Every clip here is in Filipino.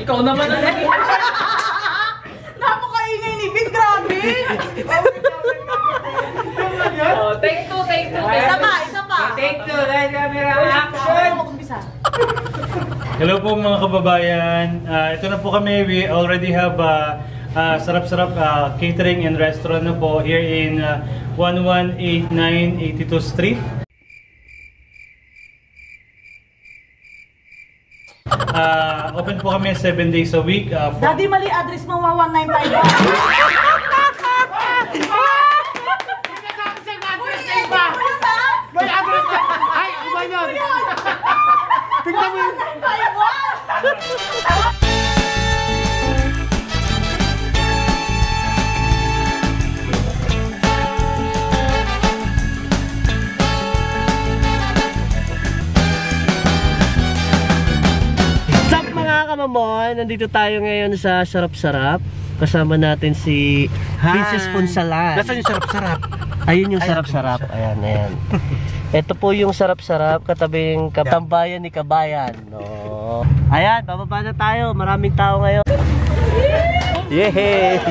Ikaw naman na lang. Napakaingay ni Vic, grabe! Oh, take two. Isa pa. Take two, light camera, action! Hello po mga kababayan. Ito na po kami. We already have sarap-sarap catering and restaurant na po here in 1189 82 Street. Open po kami 7 days a week. Daddy, mali address mo, 1195. Tingnan mo yun! Sup mga kamamon, nandito tayo ngayon sa Sarap-Sarap. Kasama natin si Mrs. Punsalan. Nasaan yung sarap-sarap? Ayun yung Sarap-Sarap. Ayan. Ito po yung Sarap-Sarap, katabing tambayan ni Kabayan. No. Ayan, bababa na tayo. Maraming tao ngayon. Yay!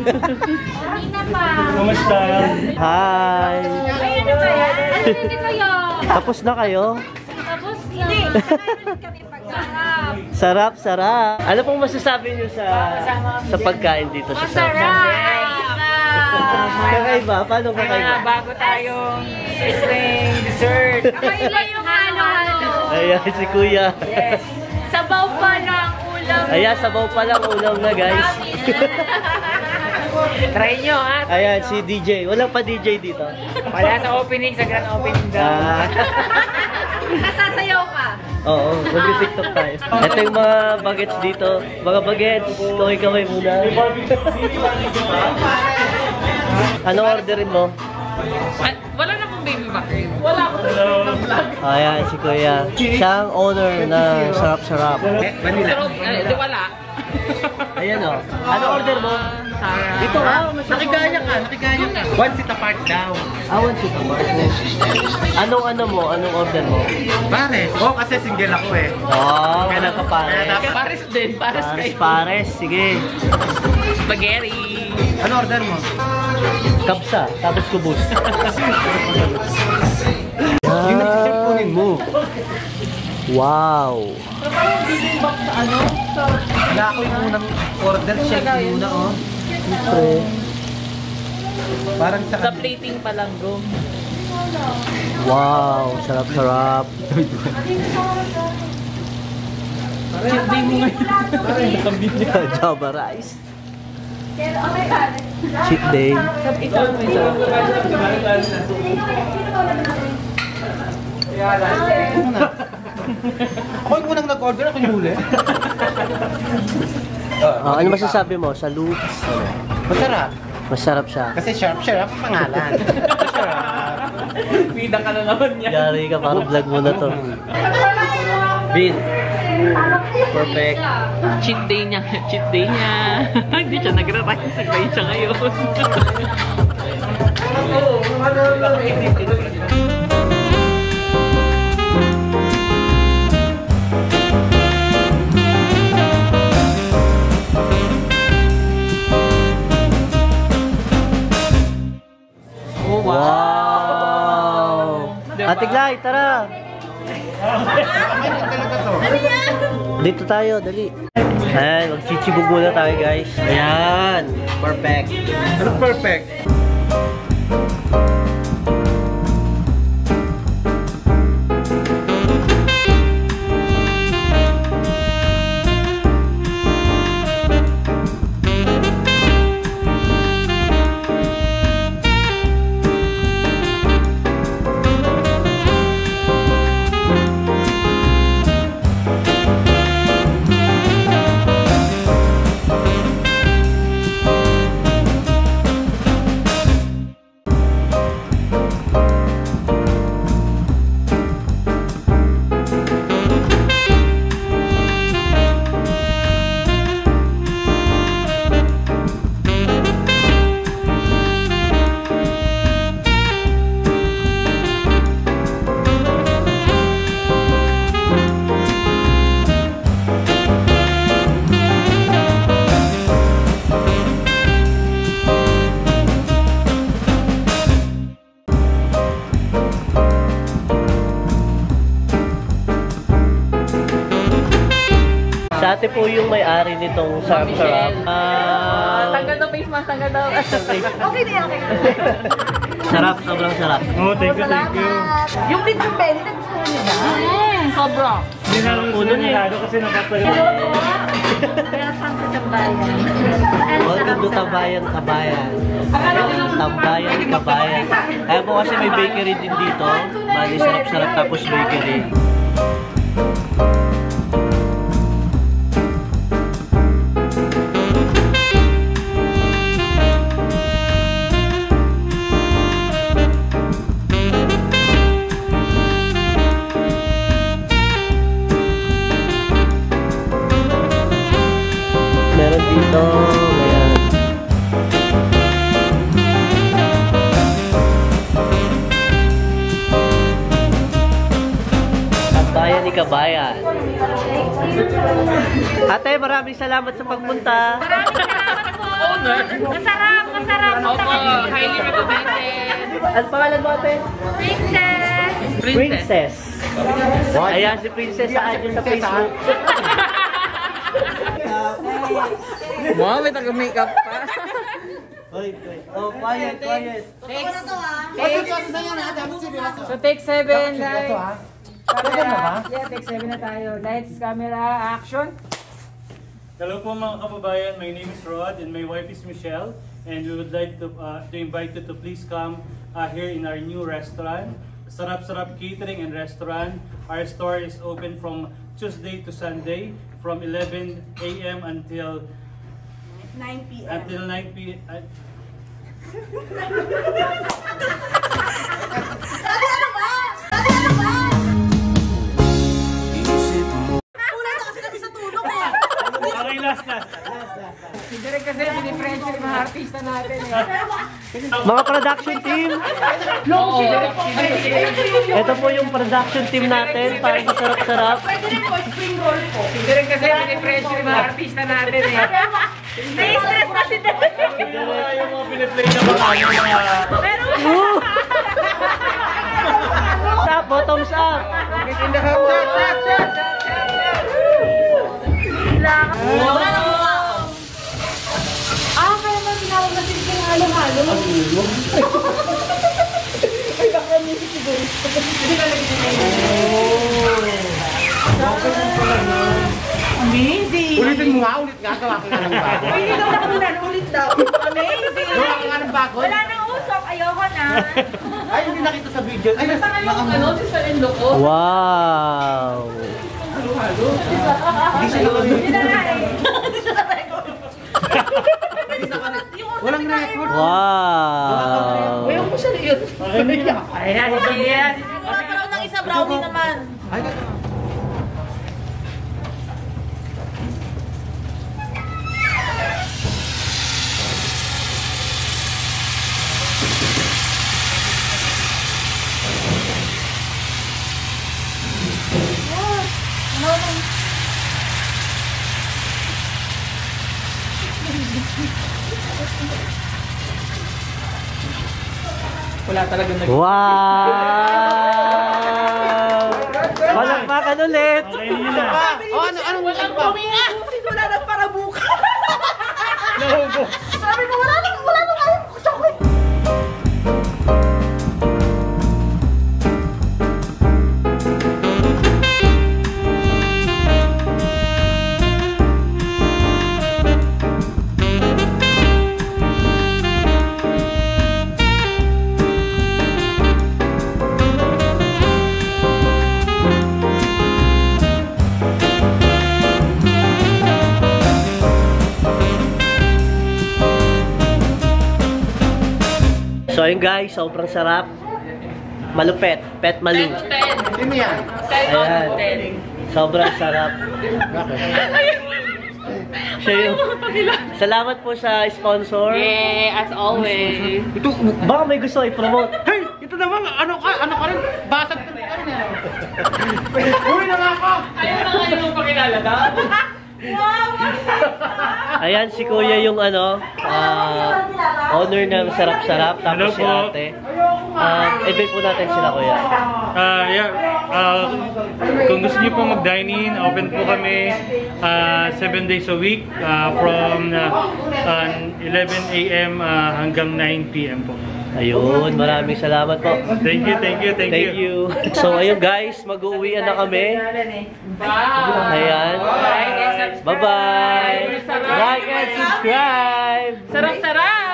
Kumusta? Hi! Ay, ano ba yan? Ano hindi kayo? Tapos na kayo? Tapos hindi. Kami pagsarap. Sarap-sarap. Ano pong masasabi niyo sa pagkain dito sa Sarap-Sarap? Kakaiba? Paano kakaiba? Bago tayong sisling dessert. Kakaiba yung halo-halo. Ayan, si Kuya. Yes. Sabaw pa ng ulam. Ayan, sabaw pa lang ulam na guys. Try nyo ha. Ayan, si DJ. Walang pa DJ dito. Wala sa opening, sa grand opening daw. Nasasayaw ka. Oo, mag-tiktok tayo. Ito yung mga bagets dito. Mga bagets, kaway-kaway muna. Ano orderin mo? Wala na pong baby back rib. Ayan, si Kuya. Siya ang owner ng Sarap-Sarap. Wala. Ayan o. Ano order mo? Dito ka. Nakigaya ka. One seat apart daw. Awan si Tamar. Anong order mo? Pares. Oo, kasi single ako eh. Oh, kaya ka pares. Pares din. Pares. Sige. Spaghetti. Ano order mo? Kapsa, tapos kubus. Yung nag-check kunin mo. Wow. Wala ako yung unang order. Check muna oh. Siyempre. Parang Sa plating pa lang go. Wow, sarap-sarap. Java rice. Cheat day. ako yung unang nag-order. Ako yung huli. Ano masasabi mo sa loops? Masarap. Masarap siya. Kasi sharp ang pangalan. Pida ka na naman niya. Yari ka, parang vlog mo na to. Vin. Perfect. Cheat day niya. Hindi siya nagra-rice. Nag-rice siya ngayon. Wow! Ate Glay, tara! Dito tayo, dali. Ayan, magchichibog muna tayo guys. Ayan, perfect. Ano perfect? Sa ate po yung may-ari nitong sarap-sarap. Tanggal daw face mask, tanggal daw. Okay din, okay. Sarap, sobrang sarap. Oh, thank you, thank you. Yung lechon belly, nagustuhan niyo na? Sobra. Hindi na lang Puno niya. kasi nakatayo. Kaya pang sa tambayan. Welcome to Tambayan, Kabayan. Tambayan, Kabayan. Kaya po kasi may bakery din dito. Bali, sarap-sarap tapos bakery. Meron dito, ayan. Tambayan ni Kabayan. Ate, maraming salamat sa pagpunta. Maraming salamat po. Masarap, masarap. Opo, highly recommended. Ano pangalan mo, ate? Princess. Princess. Ayan, si Princess saan yun sa Facebook. Wow, may taga-makeup pa. Oy, oy. Oh, quiet, quiet. So take 7, lights. Camera. Yeah, take 7 na tayo. Lights, camera, action. Hello po mga kababayan, my name is Rod and my wife is Michelle, and we would like to invite you to please come here in our new restaurant, Sarap Sarap Catering and Restaurant. Our store is open from Tuesday to Sunday from 11 a.m. until 9 p.m. Until 9 p.m. Una na kasi kami sa tulog eh. Okay, last. Hindi rin kasi pinipressure yung mga artista natin eh. Mga production team. Ito po yung production team natin para sa sarap-sarap. Pwede rin po, spring roll po. Hindi rin kasi pinipressure yung mga artista natin eh. Na-stress na si Dad. Yung mga piniplay na mga Stop, bottoms up. Kaya mo tinawag na din yung halo-halo. Ay, baka music siguro. Amazing! Ulitin mo nga, gawa ko nga ng bago. Hindi daw nakatunan, ulit daw. Amazing! Gawa ko nga ng bago. Wala nang usok, ayoko na. Ay, hindi nakita sa video. Ay, Wow. hindi siya Hindi na nga eh. Walang record. Wow. Ayan, ayan. Wala pa raw ng isa brownie naman. Ay, Wala talaga nag- Wow. Palakpakan ulit. ano walang Wala nang para buka. Sabi ko, wala nang chocolate. So ayun guys, sobrang sarap. Malupet, pet maling. Sino yan? Ayan. Sobrang sarap. Siya yung... Salamat po sa sponsor. Yeah, as always. Ito, Baka may gusto i-promote. hey! Ito naman, ano ka rin? Basag ka rin. Uy na nga ako! Ayaw na kayo mong pakilala na. Ayan si Kuya yung owner ng Sarap Sarap. Tapos si Hello po. ate. Invite po natin sila Kuya. Yeah, kung gusto niyo po mag-dine in, open po kami 7 days a week from 11 a.m. hanggang 9 p.m. po. Ayun, maraming salamat po. Thank you, thank you, thank you. Thank you. So ayun guys, mag-uuwian na kami. Ayan. Bye-bye. Like and subscribe. Sarap-sarap!